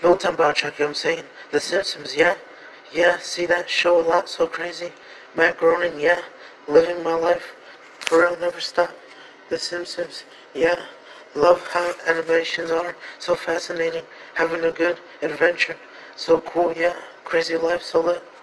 No time about check, I'm saying. The Simpsons, yeah. Yeah, see that show a lot, so crazy. Matt Groening, yeah. Living my life. For real, never stop. The Simpsons, yeah. Love how animations are so fascinating. Having a good adventure. So cool, yeah. Crazy life, so lit.